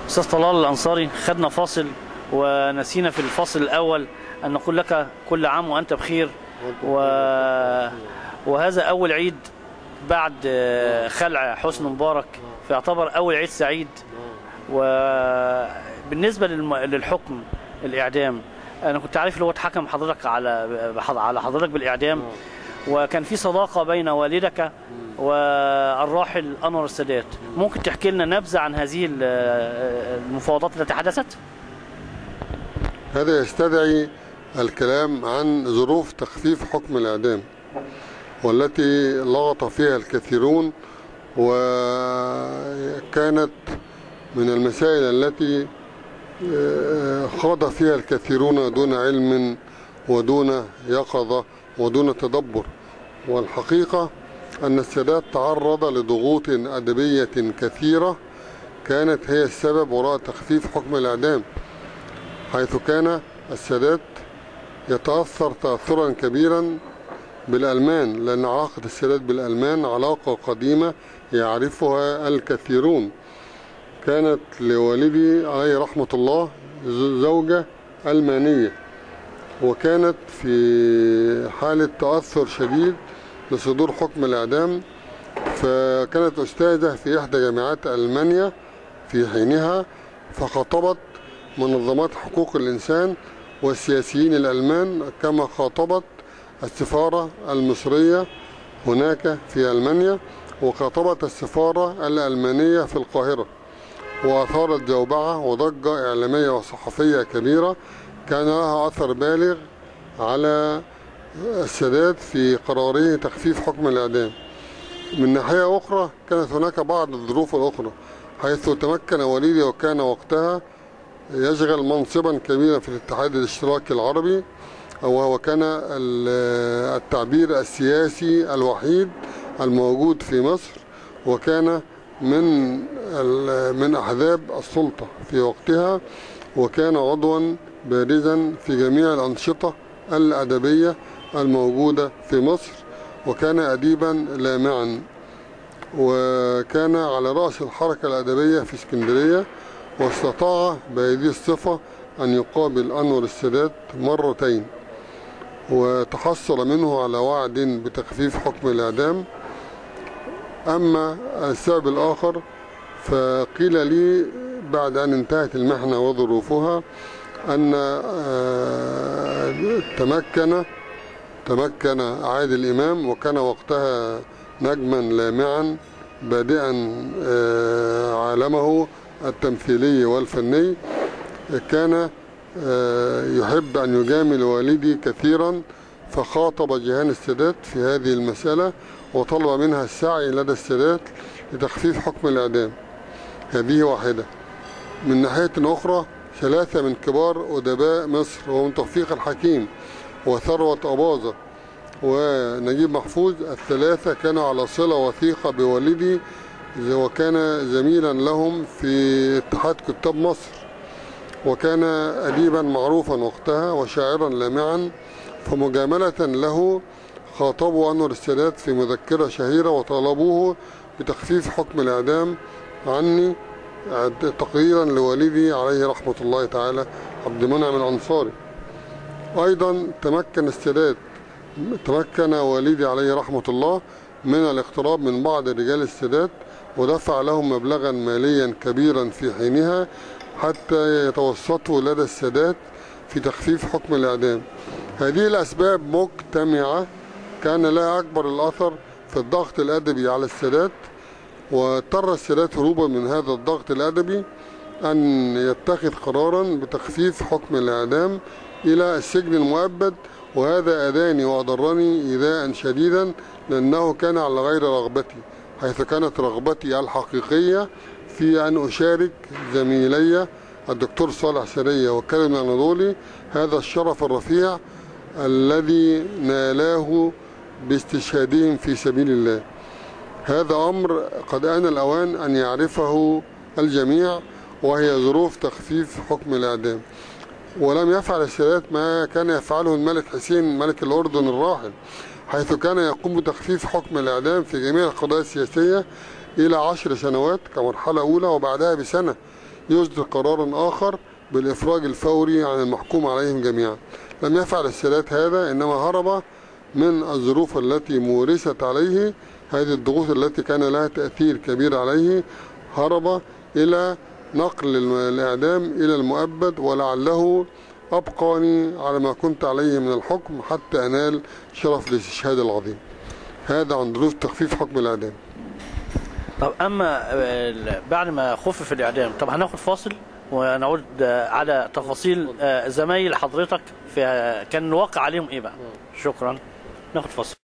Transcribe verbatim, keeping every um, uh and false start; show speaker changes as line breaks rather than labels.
أستاذ طلال الأنصاري، خدنا فاصل ونسينا في الفاصل الأول أن نقول لك كل عام وأنت بخير، و... وهذا أول عيد بعد خلع حسني مبارك، فيعتبر أول عيد سعيد. وبالنسبة للحكم الإعدام، أنا كنت عارف اللي هو اتحكم حضرتك على على حضرتك بالإعدام، وكان في صداقة بين والدك والراحل أنور السادات. ممكن تحكي لنا نبذة عن هذه المفاوضات التي حدثت؟
هذا يستدعي الكلام عن ظروف تخفيف حكم الإعدام، والتي لغط فيها الكثيرون، وكانت من المسائل التي خاض فيها الكثيرون دون علم ودون يقظة ودون تدبر. والحقيقة أن السادات تعرض لضغوط أدبية كثيرة كانت هي السبب وراء تخفيف حكم الإعدام، حيث كان السادات يتأثر تأثرا كبيرا بالألمان، لأن علاقة السادات بالألمان علاقة قديمة يعرفها الكثيرون. كانت لوالدي عليه رحمة الله زوجة ألمانية، وكانت في حالة تأثر شديد لصدور حكم الإعدام، فكانت أستاذة في إحدى جامعات ألمانيا في حينها، فخاطبت منظمات حقوق الإنسان والسياسيين الألمان، كما خاطبت السفارة المصرية هناك في ألمانيا، وخاطبت السفارة الألمانية في القاهرة، وأثارت زوبعة وضجة إعلامية وصحفية كبيرة كان لها أثر بالغ على السادات في قراره تخفيف حكم الإعدام. من ناحية أخرى كانت هناك بعض الظروف الأخرى، حيث تمكن والدي وكان وقتها يشغل منصبا كبيرا في الاتحاد الاشتراكي العربي، وهو كان التعبير السياسي الوحيد الموجود في مصر، وكان من من أحزاب السلطة في وقتها، وكان عضوا بارزا في جميع الأنشطة الأدبية الموجودة في مصر، وكان أديبا لامعا، وكان على رأس الحركة الأدبية في اسكندرية، واستطاع بهذه الصفة أن يقابل أنور السادات مرتين، وتحصل منه على وعد بتخفيف حكم الإعدام. أما السبب الآخر فقيل لي بعد أن انتهت المحنة وظروفها أن تمكن تمكن عادل إمام، وكان وقتها نجما لامعا بادئا عالمه التمثيلي والفني، كان يحب أن يجامل والدي كثيرا، فخاطب جيهان السادات في هذه المسألة وطلب منها السعي لدى السادات لتخفيف حكم الإعدام. هذه واحدة. من ناحية أخرى ثلاثة من كبار أدباء مصر، وهم توفيق الحكيم وثروة أباظة ونجيب محفوظ، الثلاثة كانوا على صلة وثيقة بوالدي، وكان زميلا لهم في اتحاد كتاب مصر، وكان أديبا معروفا وقتها وشاعرا لامعا، فمجاملة له خاطبوا أنور السادات في مذكرة شهيرة وطالبوه بتخفيف حكم الإعدام عني، تقريرا لوالدي عليه رحمة الله تعالى عبد المنعم الأنصاري. أيضا تمكن السادات تمكن والدي عليه رحمة الله من الاقتراب من بعض رجال السادات، ودفع لهم مبلغا ماليا كبيرا في حينها حتى يتوسطوا لدى السادات في تخفيف حكم الإعدام. هذه الأسباب مجتمعة كان لها أكبر الأثر في الضغط الأدبي على السادات، واضطر السادات هروبا من هذا الضغط الأدبي أن يتخذ قرارا بتخفيف حكم الإعدام إلى السجن المؤبد، وهذا أذاني وأضرني إيذاء شديدا، لأنه كان على غير رغبتي، حيث كانت رغبتي الحقيقية في أن أشارك زميلي الدكتور صالح سرية وكريم الأناضولي هذا الشرف الرفيع الذي نالاه باستشهادهم في سبيل الله. هذا أمر قد آن الأوان أن يعرفه الجميع، وهي ظروف تخفيف حكم الإعدام. ولم يفعل السادات ما كان يفعله الملك حسين ملك الأردن الراحل، حيث كان يقوم بتخفيف حكم الإعدام في جميع القضايا السياسية إلى عشر سنوات كمرحلة أولى، وبعدها بسنة يصدر قرارا آخر بالإفراج الفوري عن المحكوم عليهم جميعا. لم يفعل السادات هذا، إنما هرب من الظروف التي مورست عليه، هذه الضغوط التي كان لها تأثير كبير عليه، هرب إلى نقل الإعدام إلى المؤبد، ولعله أبقاني على ما كنت عليه من الحكم حتى أنال شرف الاستشهاد العظيم. هذا عن ظروف تخفيف حكم الإعدام.
طب أما بعد ما خفف الإعدام، طب هناخد فاصل ونعود على تفاصيل زمايل حضرتك في كان الواقع عليهم إيه بقى؟ شكرا. ناخد فاصل.